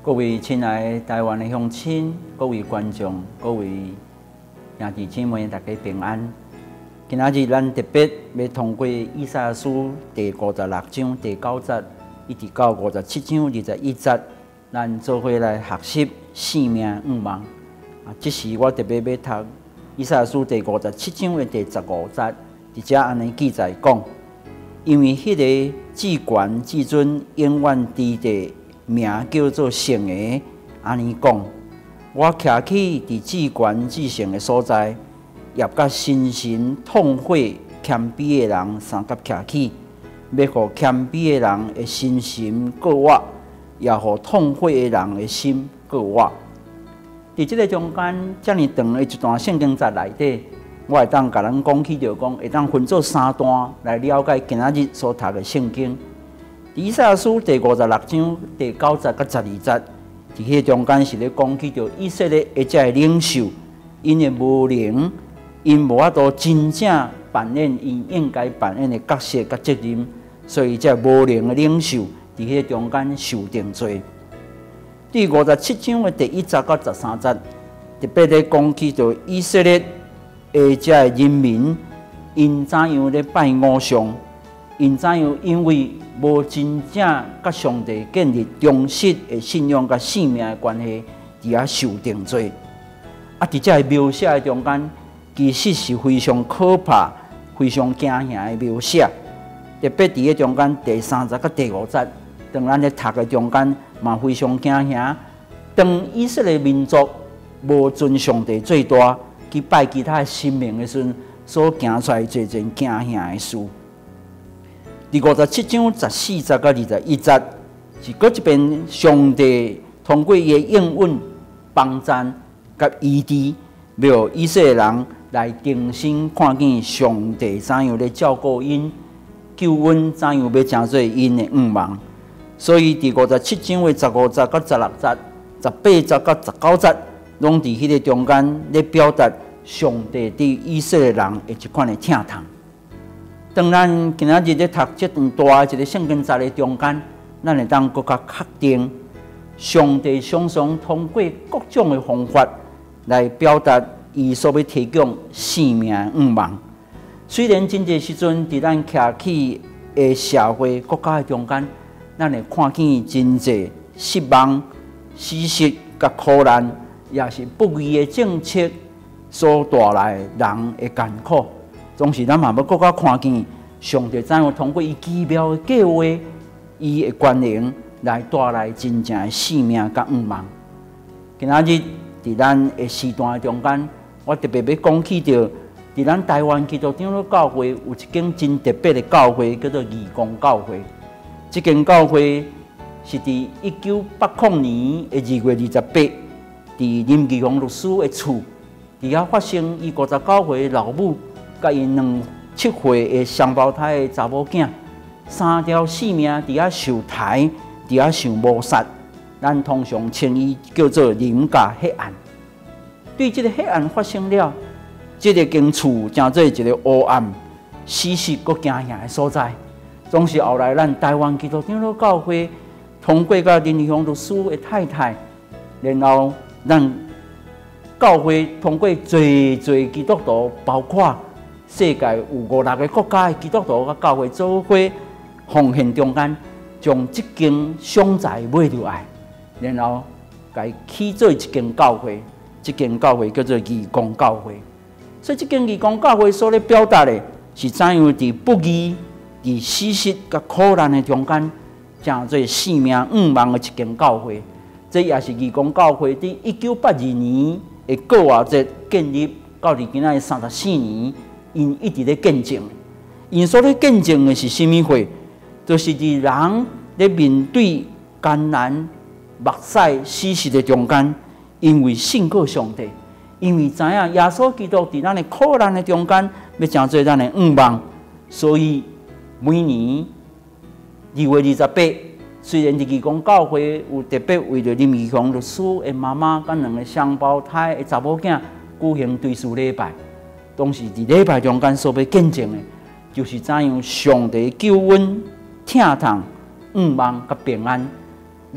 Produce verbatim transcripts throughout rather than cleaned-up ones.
各位亲爱的台湾的乡亲、各位观众、各位兄弟姊妹，大家平安。今仔日咱特别要通过以赛亚书第五十六章第九节，一直到五十七章二十一节，咱做伙来学习生命五望。啊，这时我特别要读以赛亚书第五十七章的第十五节，伫遮安尼记载讲，因为迄个至权至尊永远伫地。名叫做圣的，安尼讲，我徛起伫至权至圣的所在，也甲心神痛悔谦卑的人三甲徛起，要互谦卑的人的心神过活，也互痛悔的人的心过活。伫即个中间，遮尔长的一段圣经节内底，我会当甲咱讲起着讲，会当分做三段来了解今仔日所读的圣经。以赛亚书第五十六章第九节到十二节，伫迄中间是咧讲起着以色列一只的领袖，因的无能，因无法度真正扮演因应该扮演的角色甲责任，所以这无能的领袖伫迄中间受定罪。第五十七章的第一节到十三节，特别咧讲起着以色列的这人民，因怎样咧拜偶像。因怎样？因为无真正甲上帝建立忠实的信仰甲性命的关系，伫遐受定罪。啊，伫遮描写的中间，其实是非常可怕、非常惊吓的描写。特别伫个中间第三节甲第五节，当咱咧读的中间嘛非常惊吓。当以色列民族无尊上帝最大，去拜其他的神明的时阵，所行出来这件惊吓的事。第五十七章十四节到二十一节，是搁一遍上帝通过伊的应允、帮赞甲医治，要以色列人来重新看见上帝怎样咧照顾因、救恩怎样要成做因的愿望。所以第五十七章的十五节到十六节、十八节到十九节，拢伫迄个中间咧表达上帝对以色列人的一款的疼痛。当咱今仔日咧读这段大一个圣经节的中间，咱会当更加确定，上帝常常通过各种的方法来表达伊所要提供生命的愿望。虽然真侪时阵伫咱徛起的社会国家的中间，咱会看见真侪失望、死失甲苦难，也是不义的政策所带来人的艰苦。总是咱嘛要更加看见上帝怎样通过伊奇妙的计划、伊的权能来带来真正的生命甲愿望。今仔日伫咱的时段中间，我特别要讲起到，伫咱台湾基督长老教会有一间真特别的教会，叫做义工教会。这间教会是伫一九八零年的二月二十八，伫林义雄律师的厝，伫遐发生伊五十九岁的老母。甲因两七岁的双胞胎的查某囝，三条性命伫遐受抬，伫遐受谋杀。咱通常称伊叫做林家黑暗。对这个黑暗发生了，这个间厝成做一个黑暗、死实搁惊吓的所在。总是后来咱台湾基督长老教会通过甲林义雄律师的太太，然后咱教会通过侪侪基督徒，包括。世界有五六个国家的基督徒甲教会做伙奉献中间，将这间商宅买落来，然后甲伊起做一间教会。这间教会叫做义工教会。所以这间义工教会所咧表达的是怎样伫不义、伫死失甲苦难的中间，成做生命愿望的一间教会。这也是义工教会伫一九八二年的过活节建立到伫今仔日三十四年。因一直咧见证，因所咧见证的是甚物货？就是伫人咧面对艰难、目屎、死实的中间，因为信靠上帝，因为知影耶稣基督伫咱的苦难的中间，要成做咱的愿望，所以每年二月二十八，虽然伫义工教会有特别为着林义雄律师的妈妈甲两个双胞胎的查某囝举行追思礼拜。当时伫礼拜中间所要见证的，就是怎样上帝救恩、疼痛、愿望甲平安，要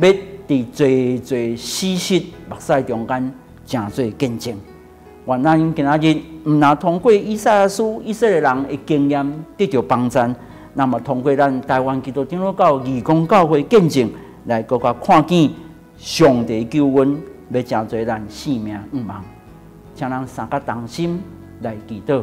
伫最最死失目屎中间，诚做见证。愿咱今仔日毋但通过以赛亚书以色列人的经验得到帮助，那么通过咱台湾基督长老教义工教会见证，来搁较看见上帝救恩要真做咱性命毋茫。请咱三甲同心来祈祷。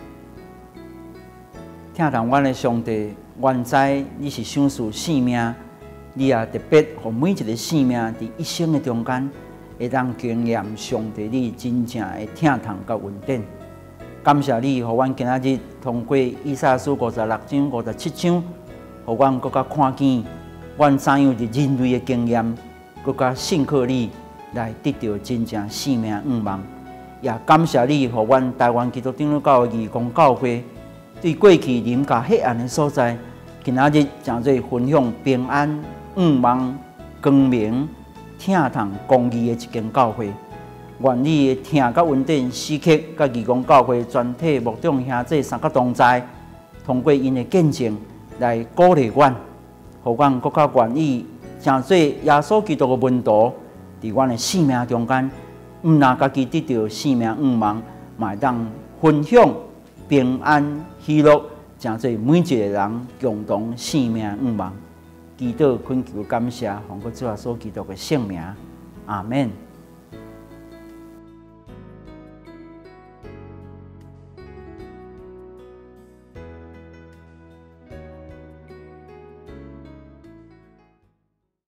听从阮的上帝，愿知你是享受性命，你也特别互每一个性命伫一生的中间，会当经验上帝你真正的疼痛甲稳定。感谢你，互阮今仔日通过以赛亚书五十六章、五十七章，互阮搁较看见，阮怎样伫人类的经验，搁较信靠你，来得到真正性命毋茫。也感谢你，互阮台湾基督长老教义工教会。对过去临界黑暗的所在，今仔日诚做分享平安、毋茫、光明、疼痛、公义的一间教会。愿你的疼甲稳定时刻，甲义工教会全体牧长兄弟三个同在，通过因的见证来鼓励阮，互阮更较愿意，诚做耶稣基督的门徒，伫阮的生命中间，毋但家己得到生命毋茫，嘛会当分享。平安喜乐，诚做每一个人共同生命毋茫。祈祷恳求感谢，奉靠主耶稣基督的圣名，阿门。